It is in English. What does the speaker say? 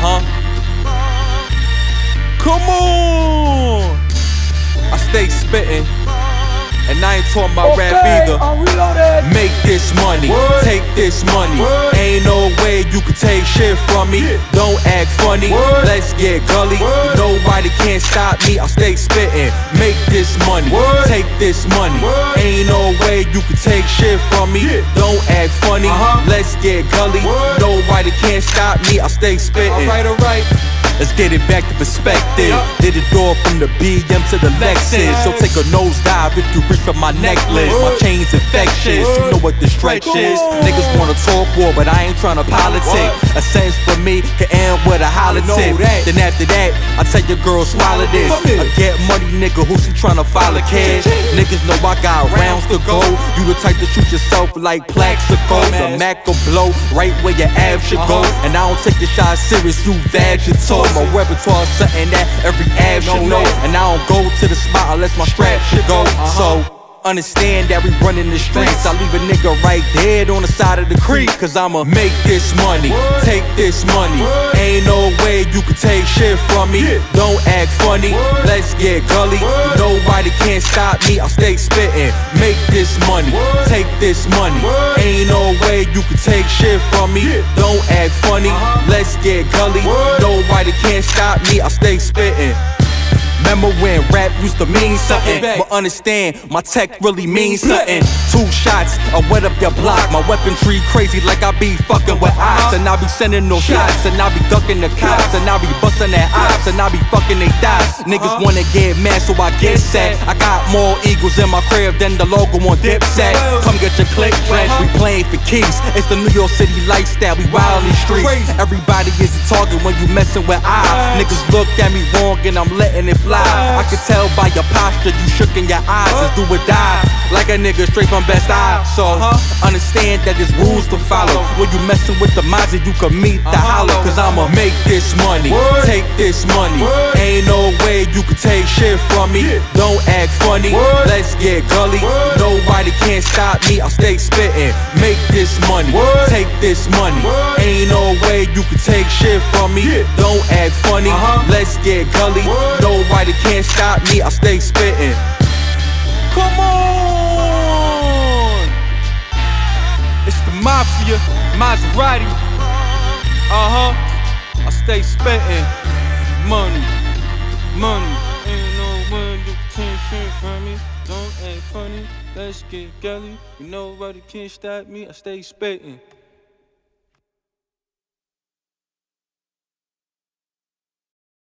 Come on! I stay spittin', and I ain't talking about rap either. Make this money, take this money. Ain't no way you can take shit from me. Don't act funny, let's get gully. Nobody can stop me, I stay spittin'. Make this money, take this money. Ain't no way you can take shit from me. Don't act funny, let's get gully. Nobody can stop me, I stay spittin'. Alright. Let's get it back to perspective. Did it all from the BM to the Lexus. So take a nosedive if you reach for my necklace. My chain's infectious, you know what the stretch is. Niggas wanna talk war, but I ain't tryna politic. A sentence for me can end with a holler tip. Then after that, I tell your girl swallow this. I get money, nigga, who she tryna follow, kid? Niggas know I got rounds to go. You the type to shoot yourself like Plaxico. The Mac will blow right where your abs should go. And I don't take your shot serious, you vegetal. My repertoire is something that every ab should know. And I don't go to the spot unless my strap should go. So understand that we running the streets. I leave a nigga right dead on the side of the creek. Cause I'ma make this money, take this money. Ain't no way you can take shit from me. Don't act funny, let's get gully. Nobody can stop me, I stay spittin'. Make this money, take this money. Ain't no way you can take shit from me. Don't act funny, let's get gully. Nobody can stop me, I stay spittin'. Remember when rap used to mean something? But understand, my tech really means something. 2 shots, I wet up your block. My weaponry crazy like I be fucking with ops. And I be sending no shots, and I be ducking the cops. And I be busting their ops, and I be fucking they thighs. Niggas wanna get mad, so I get set. I got more eagles in my crib than the logo on Dipset. Come get your click fresh, we playing for keeps. It's the New York City lifestyle, we wild in these streets. Everybody is a target when you messin' with I. Niggas look at me wrong and I'm letting it fly. I can tell by your posture, you shook in your eyes. It's do or die, like a nigga straight from Best Eye. So understand that there's rules to follow. When you messin' with the Mazda, you can meet the hollow. Cause I'ma make this money, take this money. Ain't no way you can take shit from me. Don't act funny, let's get gully. Nobody can stop me, I stay spittin'. Make this money, take this money. Ain't no way you can take shit from me. Don't act funny, let's get gully. Nobody can't stop me, I stay spittin'. Come on! It's the Mafia, Maserati. I stay spittin'. Money, money. Ain't no way you can take shit from me. Don't act funny, let's get gully. Nobody can stop me, I stay spittin'.